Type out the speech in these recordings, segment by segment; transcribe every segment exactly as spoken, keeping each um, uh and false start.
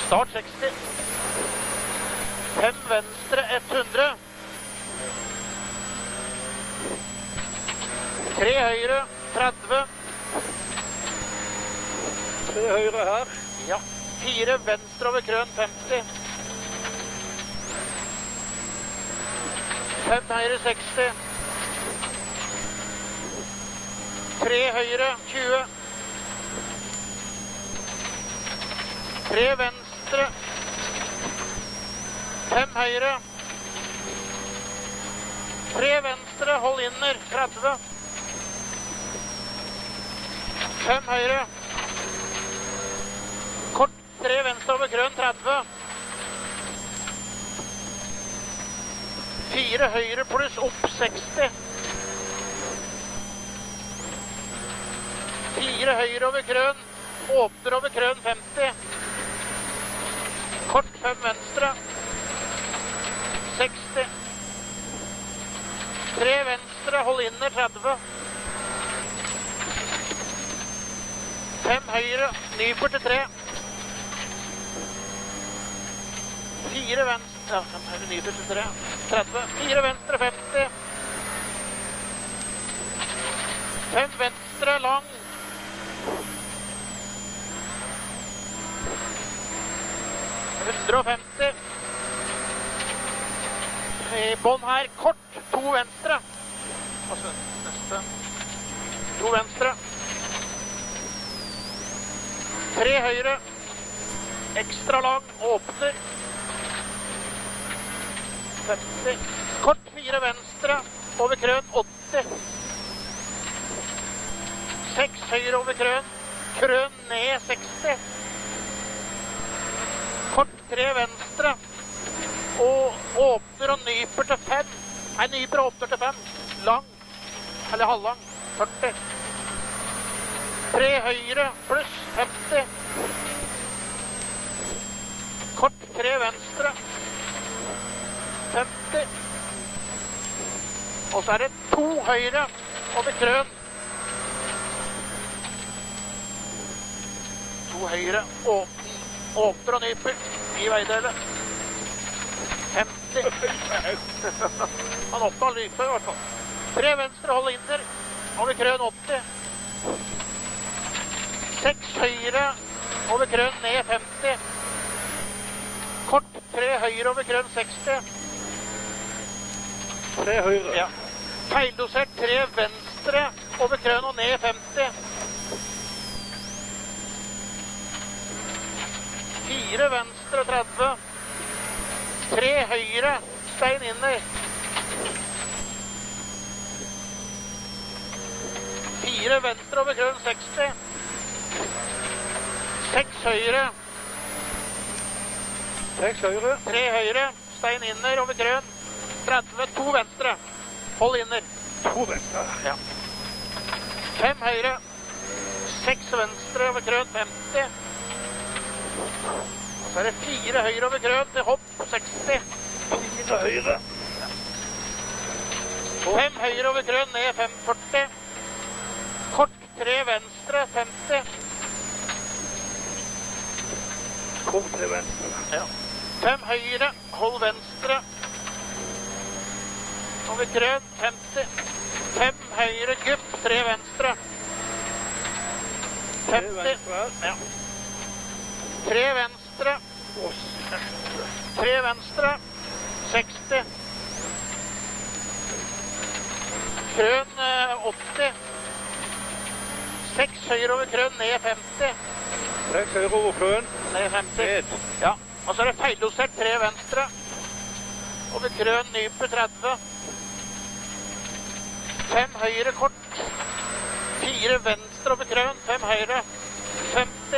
Start seksti. fem venstre ett hundre. tre høyre tretti. tre høyre her. Ja. fire venstre over krøn femti. fem høyre seksti. tre høyre tjue. tre venstre. fem høyre. tre venstre, hold inner, tretti. fem høyre. Kort, tre venstre over krøn, tretti. fire høyre pluss opp, seksti. fire høyre over krøn, åpner over krøn, femti. Kort, fem venstre. seksti. tre venstre, hold inner, tretti. fem høyre, nyper til tre. fire venstre, ja, fem høyre, nyper til tre. tretti. fire venstre, femti. fem venstre, lang. hundre og femti. I bånd her, kort, to venstre. Altså, neste. To venstre. Tre høyre. Ekstra lang, åpner. femti. Kort, fire venstre. Over krøn, åtti. Seks høyre over krøn. Krøn ned, seksti. Kort, tre venstre. Og åpner og nyper til fem. Nei, nyper og åpner til fem. Lang. Eller halvlang. førti. Tre høyre pluss femti. Kort, tre venstre. femti. Og så er det to høyre over krøn. To høyre. Åpner, åpner og nyper i veidelet. femti. Han åpner og nyper i hvert fall. Tre venstre, hold inner. Over krøn, åtti. Seks høyre over krøn, ned, femti. Kort, tre høyre over krøn, seksti. Tre høyre. Ja. Feildosert, tre venstre over krøn og ned, femti. Fire venstre, tretti. Tre høyre, stein inner. Fire venstre over krøn, seksti. Seks høyre. Seks høyre. Tre høyre, stein inner over krøn. tretti, to venstre. Hold inner. To venstre. Ja. Fem høyre. Seks venstre over krøn, femti. Så er det fire høyre over krøn til hopp, seksti. Fire høyre. Fem høyre over krøn, ned, fem førti. Kort, tre venstre, femti. Kom til venstre. Ja. Fem høyre, hold venstre. Over krøn, femti. Fem høyre, gupp, tre venstre. femti. Ja. Tre venstre. Tre venstre. seksti. Krøn, åtti. Seks høyre over krøn, ned, femti. Seks høyre over krøn. Ned, femti. Ned. Ja. Og så er det feildosert, tre venstre. Over krøn, nyper, tretti. Fem høyre, kort. Fire venstre over krøn, fem høyre. femti.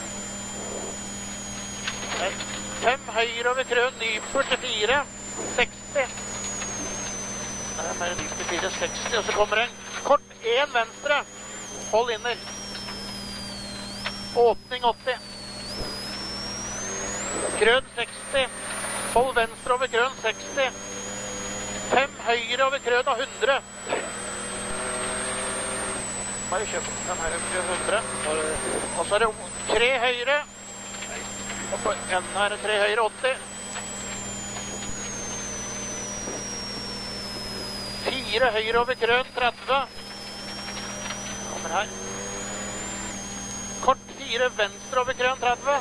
Nei. Fem høyre over krøn, nyper til fire. seksti. Det er mer nyper til fire, seksti. Og så kommer en kort, en venstre. Hold inner. Åpning åtti. Krøn seksti. Hold venstre over krøn seksti. Fem høyre over krøn og hundre. Bare kjøp fem høyre over krøn hundre. Og så er det tre høyre. Og på enden her er tre høyre åtti. Fire høyre over krøn tretti. Kommer her. Kort fire venstre over krøn tretti.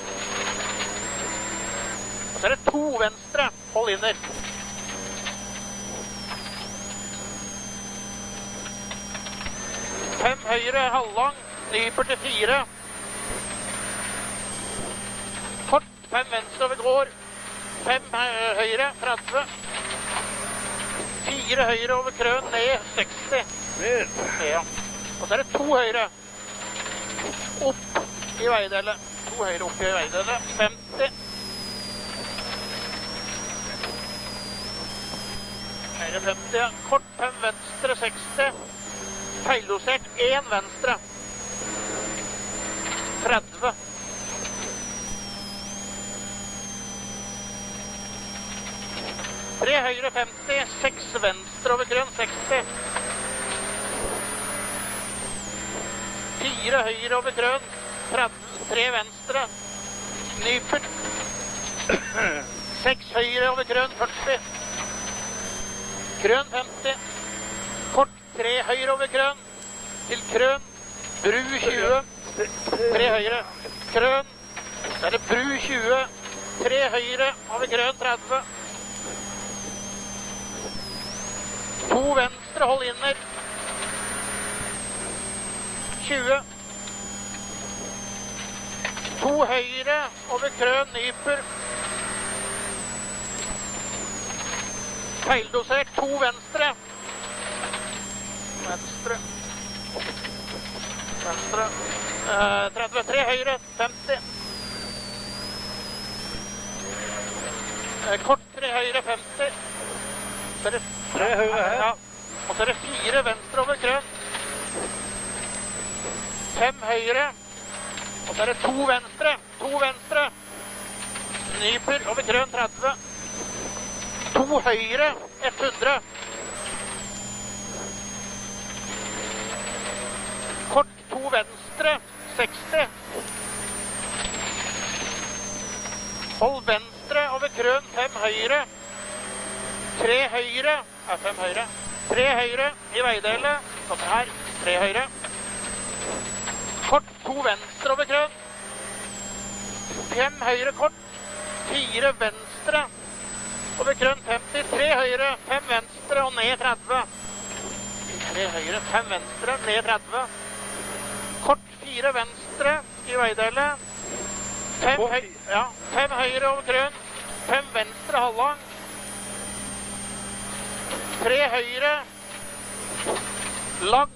Og så er det to venstre. Hold inner. Fem høyre halvlang. Nyper til fire. Kort fem venstre over går. Fem høyre tretti. Fire høyre over krøn ned seksti. Ned. Ja. Og så er det to høyre. Opp i veidelet. To høyre opp i veidelet. femti. Høyre femti, ja. Kort fem venstre seksti. Feildosert én venstre. tretti. Tre høyre femti, seks venstre over krøn seksti. Fire høyre over krøn, tretti, tre venstre, nyper. Seks høyre over krøn, førti. Krøn femti. Kort tre høyre over krøn, til krøn, bru tjue. Tre høyre, krøn, så er det bru tjue. Tre høyre over krøn, tretti. To venstre, hold inner. tjue. To høyre over krøn, nyper. Feildosert, to venstre. Venstre. Venstre. Eh, tretti, tre høyre, femti. Eh, kort tre høyre, femti. Så er det Tre høyre her. Ja. Og så er det fire venstre over krøn. Fem høyre. Og så er det to venstre. To venstre. Nyper over krøn tretti. To høyre. hundre. Kort to venstre. seksti. Hold venstre over krøn. Fem høyre. Tre høyre. Ja, fem høyre. Tre høyre i veidelet. Kommer her. Tre høyre. Kort to venstre over krøn. Fem høyre kort. Fire venstre over krøn femti. Tre høyre. Fem venstre og ned tretti. Tre høyre. Fem venstre. Ned tretti. Kort fire venstre i veidelet. Fem, høy ja, fem høyre over krøn. Fem venstre halvlang. Tre høyre. Lang.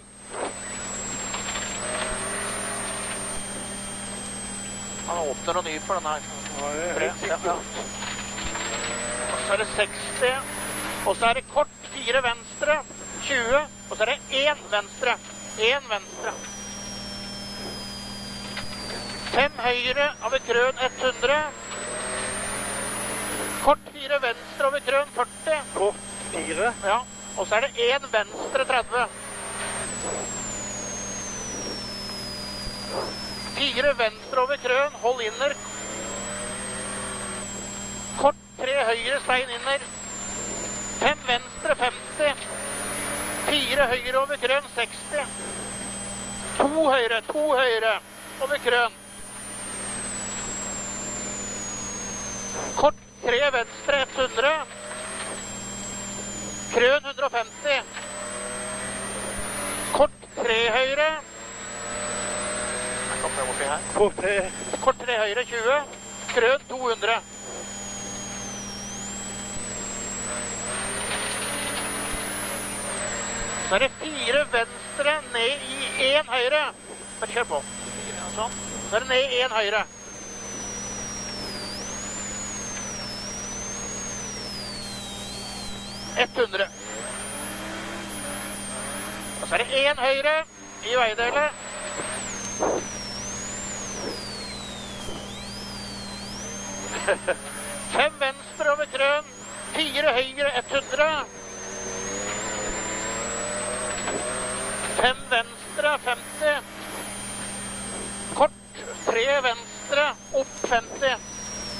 Han åpner og nyper den her. Ja, det er helt Ja, ja. Og så er det seksti. Og så er det kort fire venstre. tjue. Og så er det én venstre. Én venstre. Fem høyre over krøn hundre. Kort fire venstre over krøn førti. Kort fire. Ja, og så er det én venstre tretti. Fire venstre over krøn, hold inner. Kort tre høyre, stein inner. Fem venstre femti. Fire høyre over krøn seksti. To høyre, to høyre over krøn. Kort tre venstre hundre. Krøn hundre og femti. Kort tre høyre. Jeg kommer oppi her. Kort tre. Kort tre høyre tjue. Krøn to hundre. Så er det fire venstre ned i én høyre. Bare kjør på. Sånn. Så er det ned i én høyre. hundre. Og så er det én høyre i veidelet. Fem venstre over krøn. Fire høyre hundre. Fem venstre femti. Kort tre venstre opp femti.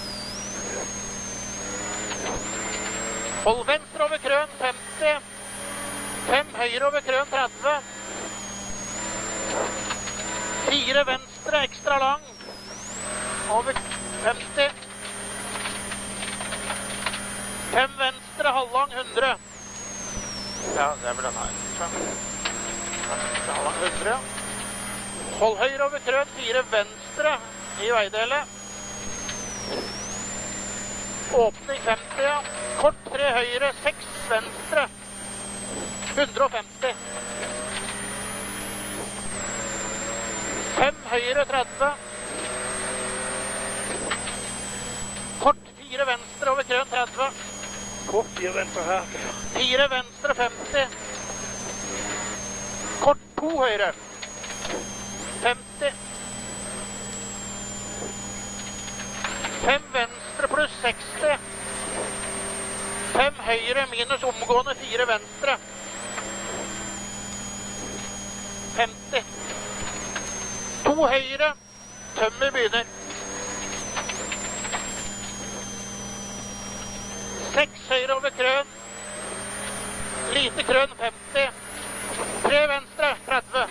Hold venstre over krøn, femti. fem høyre over krøn, tretti. fire venstre, ekstra lang. Over femti. fem venstre, halvlang, hundre. Ja, det er vel den her. Venstre, halvlang, hundre. Hold høyre over krøn, fire venstre i veidelet. Åpning femti, ja. Kort tre høyre, seks venstre. hundre og femti. fem høyre, tretti. Kort fire venstre over krøn, tretti. Kort fire venstre her. fire venstre, femti. Kort to høyre. femti. fem venstre pluss seksti. fem høyre minus omgående fire venstre. femti. to høyre. Tømmer begynner. seks høyre over krøn. Lite krøn, femti. tre venstre, tretti.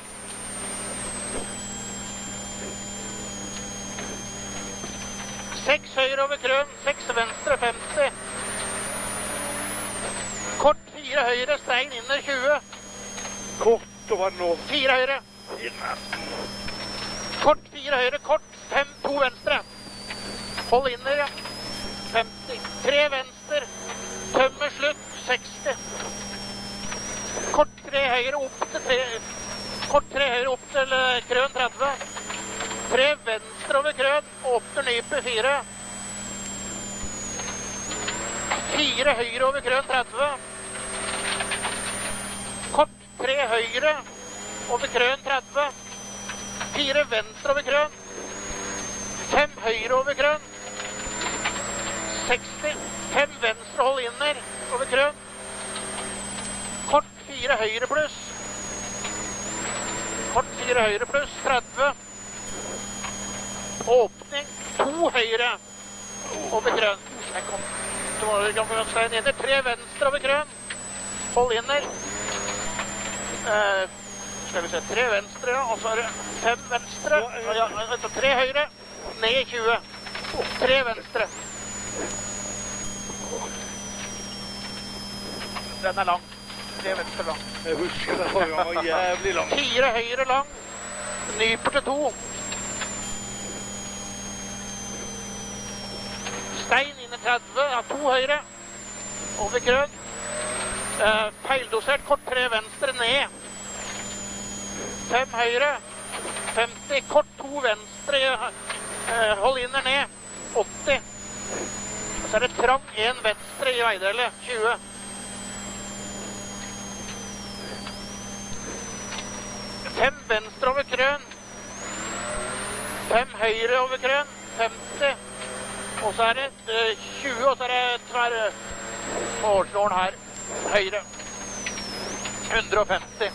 seks høyre over krøn, seks venstre, femti. Kort fire høyre, stein inner tjue. Kort over nå. fire høyre. Kort fire høyre, kort fem, to venstre. Hold inner, ja. femti. tre venstre. Tømmer slutt, seksti. Kort tre høyre opp til tre. Kort tre høyre opp til krøn, tretti. tre venstre over krøn, åpner nype, fire. fire høyre over krøn, tretti. Kort tre høyre over krøn, tretti. fire venstre over krøn. fem høyre over krøn. seksti. fem venstre hold inner over krøn. Kort fire høyre pluss. Kort fire høyre pluss, tretti. Åpning, to høyre over krøn. Jeg kom. Så må du komme stein inner. Tre venstre over krøn. Hold inner. Eh, skal vi se, tre venstre, ja. Og så er det fem venstre. Ja, altså tre høyre. Ned i tjue. Tre venstre. Den er lang. Tre venstre lang. Jeg husker det forrige gang var jævlig lang. Fire høyre lang. Nyper til to. Stein inne tretti, ja, to høyre, over krøn. Eh, feildosert, kort tre venstre, ned. Fem høyre, femti, kort to venstre, eh, hold inner ned, åtti. Og så er det trang, en venstre i veidelet, tjue. Fem venstre over krøn. Fem høyre over krøn, femti. Og så er det uh, tjue, og så er det tverr målsnåren her, høyre. hundre og femti.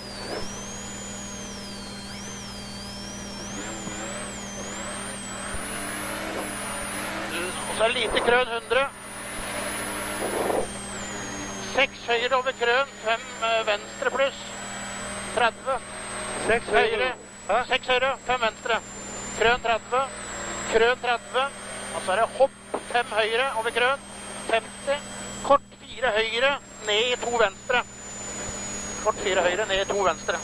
Og så er det lite krøn, hundre. seks høyre over krøn, fem uh, venstre pluss, tretti. Seks Høyre, Hæ? seks høyre, fem venstre. Krøn tretti. Krøn tretti. Og så er det hopp, fem høyre over krøn, femti. Kort fire høyre, ned i to venstre. Kort fire høyre, ned i to venstre.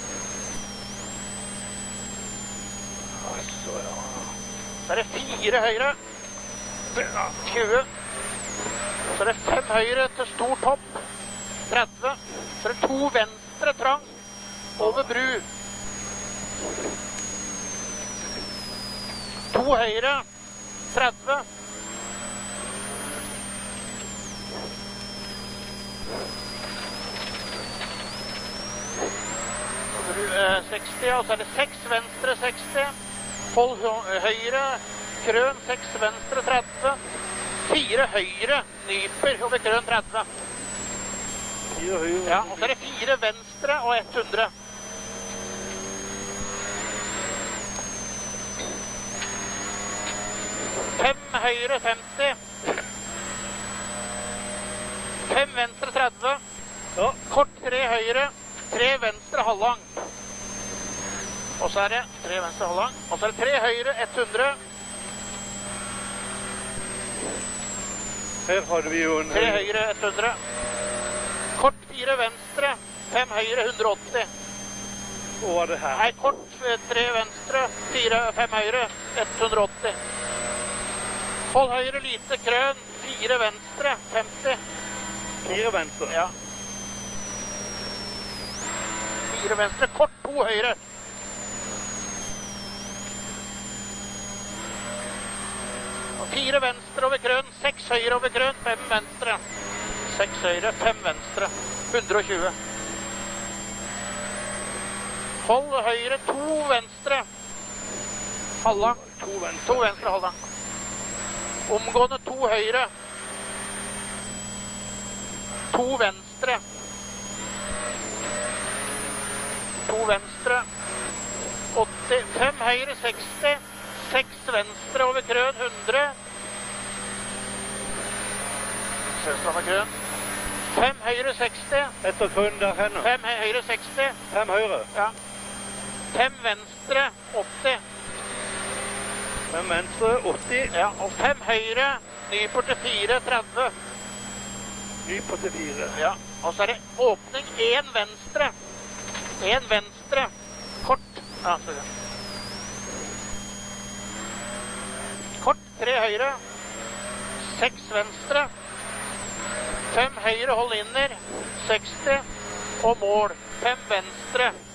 Så er det fire høyre, tjue. Så er det fem høyre til stort hopp, tretti. Så er det to venstre trang, over bru. To høyre, tretti. seksti, og så er det seks venstre, seksti. Hold høyre, krøn, seks venstre, tretti. Fire høyre, nyper over krøn, tretti. Fire høyre. Ja, og så er det fire venstre og hundre. Fem høyre, femti. Fem venstre tretti. Ja. Kort tre høyre. Tre venstre halvlang. Og så er det tre venstre halvlang. Og så er det tre høyre hundre. Her hadde vi jo en... Tre høyre hundre. Kort fire venstre. Fem høyre hundre åtti. Hva var det her? Nei, kort tre venstre. Fire, fem høyre hundre åtti. Hold høyre lite krøn. Fire venstre femti. Fire venstre? Ja. Fire venstre. Kort to høyre. Og fire venstre over krøn. Seks høyre over krøn. Fem venstre. Seks høyre. Fem venstre. hundre og tjue. Hold høyre. To venstre. Halvlang. To venstre. To venstre halvlang. Omgående to høyre. To venstre. To venstre. åtti. Fem høyre seksti. Seks venstre over krøn hundre. Seks over krøn. Fem høyre seksti. Etter krøn der henne. Fem høyre seksti. Fem høyre. Ja. Fem venstre åtti. Fem venstre åtti. Ja, og fem høyre. Nyport til fire tretti. Nyport til fire. Ja, og så er det åpning én venstre. Én venstre. Kort. Ja, så det. Kort tre høyre. Seks venstre. Fem høyre hold inner. seksti. Og mål. Fem venstre.